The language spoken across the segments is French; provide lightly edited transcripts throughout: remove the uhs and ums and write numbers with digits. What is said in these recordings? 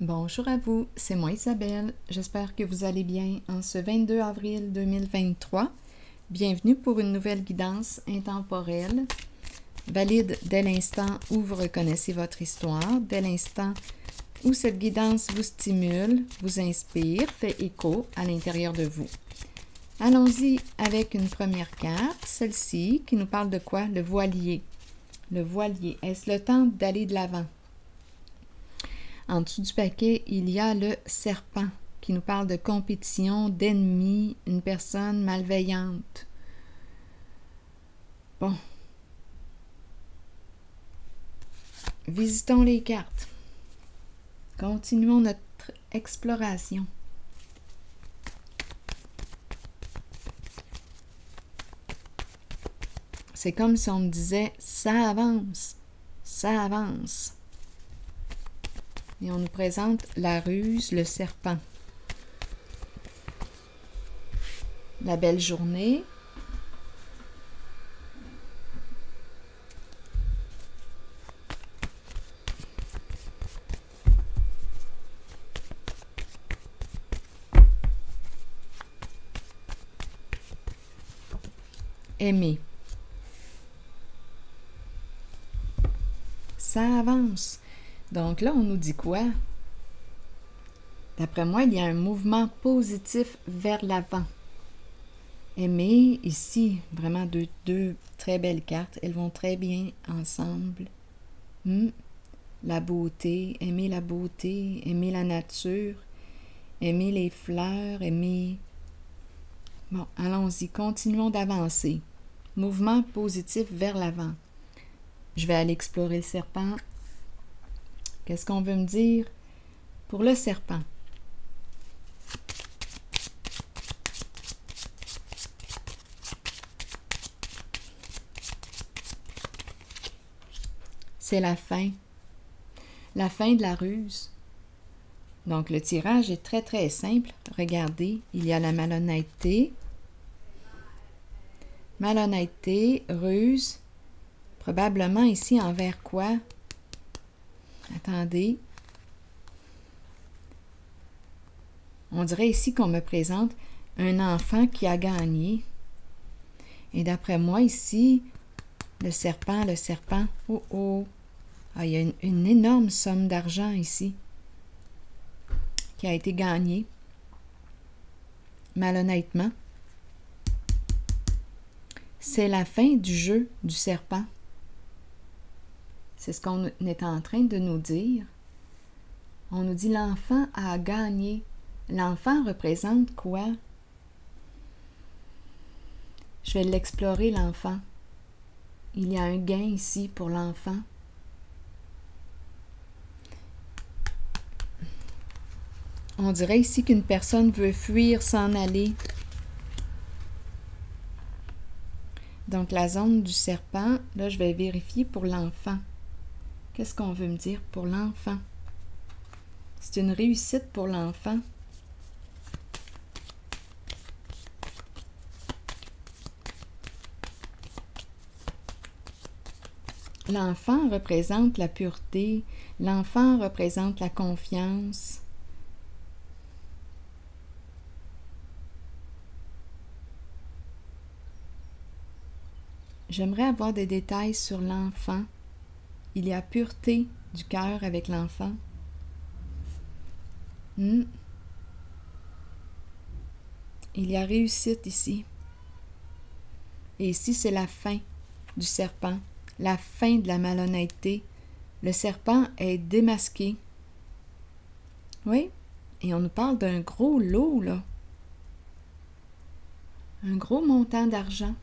Bonjour à vous, c'est moi Isabelle. J'espère que vous allez bien en ce 22 avril 2023. Bienvenue pour une nouvelle guidance intemporelle, valide dès l'instant où vous reconnaissez votre histoire, dès l'instant où cette guidance vous stimule, vous inspire, fait écho à l'intérieur de vous. Allons-y avec une première carte, celle-ci, qui nous parle de quoi? Le voilier. Le voilier. Est-ce le temps d'aller de l'avant? En dessous du paquet, il y a le serpent qui nous parle de compétition, d'ennemi, une personne malveillante. Bon. Visitons les cartes. Continuons notre exploration. C'est comme si on me disait « ça avance, ça avance ». Et on nous présente la ruse, le serpent. La belle journée. Aimer. Ça avance. Donc là, on nous dit quoi? D'après moi, il y a un mouvement positif vers l'avant. Aimer, ici, vraiment deux très belles cartes. Elles vont très bien ensemble. La beauté, aimer la nature, aimer les fleurs, aimer... Bon, allons-y, continuons d'avancer. Mouvement positif vers l'avant. Je vais aller explorer le serpent. Qu'est-ce qu'on veut me dire pour le serpent? C'est la fin de la ruse. Donc, le tirage est très, très simple. Regardez, il y a la malhonnêteté. Malhonnêteté, ruse. Probablement ici, envers quoi? Attendez. On dirait ici qu'on me présente un enfant qui a gagné. Et d'après moi, ici, le serpent, oh oh. Ah, il y a une énorme somme d'argent ici qui a été gagnée malhonnêtement. C'est la fin du jeu du serpent. C'est ce qu'on est en train de nous dire. On nous dit l'enfant a gagné. L'enfant représente quoi? Je vais l'explorer, l'enfant. Il y a un gain ici pour l'enfant. On dirait ici qu'une personne veut fuir, s'en aller. Donc, la zone du serpent, là, je vais vérifier pour l'enfant. Qu'est-ce qu'on veut me dire pour l'enfant? C'est une réussite pour l'enfant. L'enfant représente la pureté. L'enfant représente la confiance. J'aimerais avoir des détails sur l'enfant. Il y a pureté du cœur avec l'enfant. Il y a réussite ici. Et ici, c'est la fin du serpent, la fin de la malhonnêteté. Le serpent est démasqué. Oui, et on nous parle d'un gros lot, là. Un gros montant d'argent.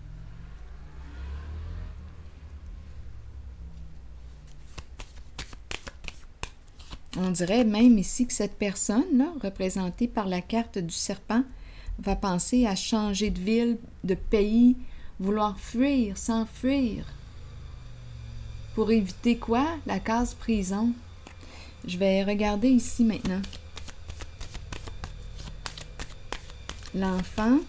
On dirait même ici que cette personne-là, représentée par la carte du serpent, va penser à changer de ville, de pays, vouloir fuir, s'enfuir. Pour éviter quoi? La case prison. Je vais regarder ici maintenant. L'enfant.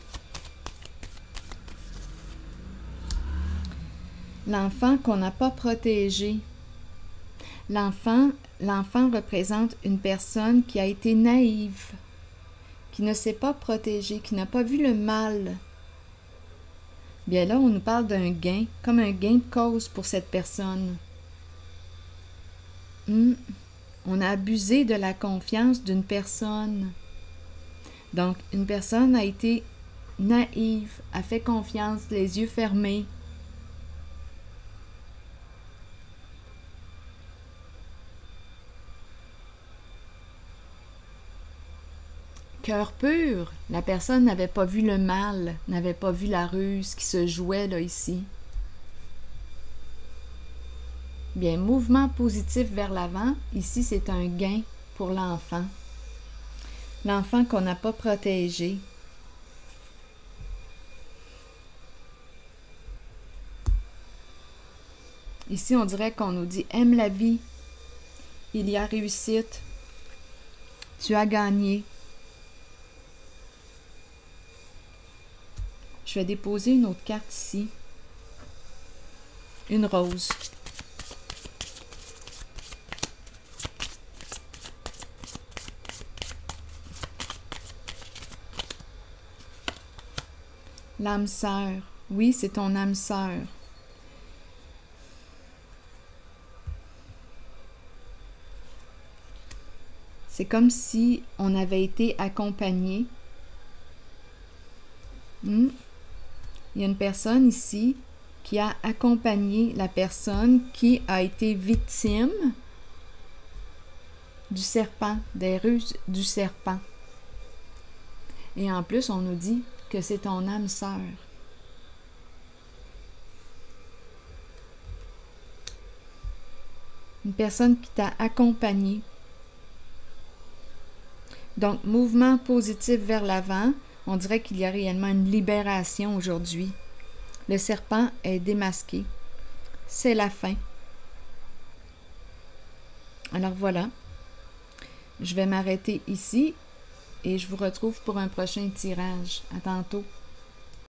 L'enfant qu'on n'a pas protégé. L'enfant l'enfant représente une personne qui a été naïve, qui ne s'est pas protégée, qui n'a pas vu le mal. Bien là, on nous parle d'un gain, comme un gain de cause pour cette personne. On a abusé de la confiance d'une personne. Donc, une personne a été naïve, a fait confiance, les yeux fermés. Cœur pur, la personne n'avait pas vu le mal, n'avait pas vu la ruse qui se jouait là ici. Bien, mouvement positif vers l'avant, ici c'est un gain pour l'enfant. L'enfant qu'on n'a pas protégé. Ici, on dirait qu'on nous dit « Aime la vie, il y a réussite, tu as gagné ». Je vais déposer une autre carte ici. Une rose. L'âme sœur. Oui, c'est ton âme sœur. C'est comme si on avait été accompagné. Il y a une personne ici qui a accompagné la personne qui a été victime du serpent, des ruses du serpent. Et en plus, on nous dit que c'est ton âme sœur. Une personne qui t'a accompagné. Donc, mouvement positif vers l'avant. On dirait qu'il y a réellement une libération aujourd'hui. Le serpent est démasqué. C'est la fin. Alors voilà. Je vais m'arrêter ici et je vous retrouve pour un prochain tirage. À tantôt.